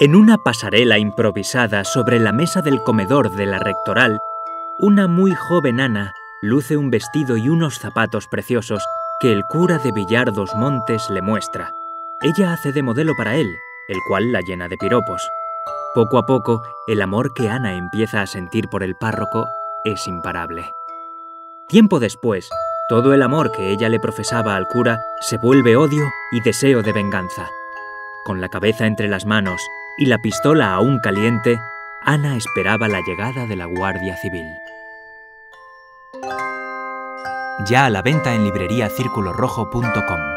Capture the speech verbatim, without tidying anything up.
En una pasarela improvisada sobre la mesa del comedor de la rectoral, una muy joven Ana luce un vestido y unos zapatos preciosos que el cura de Villar dos Montes le muestra. Ella hace de modelo para él, el cual la llena de piropos. Poco a poco, el amor que Ana empieza a sentir por el párroco es imparable. Tiempo después, todo el amor que ella le profesaba al cura se vuelve odio y deseo de venganza. Con la cabeza entre las manos y la pistola aún caliente, Ana esperaba la llegada de la Guardia Civil. Ya a la venta en libreriacirculorrojo punto com.